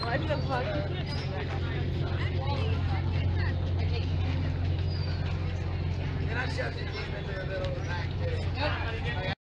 What the fuck? And I shoved the game into the middle of the back, too.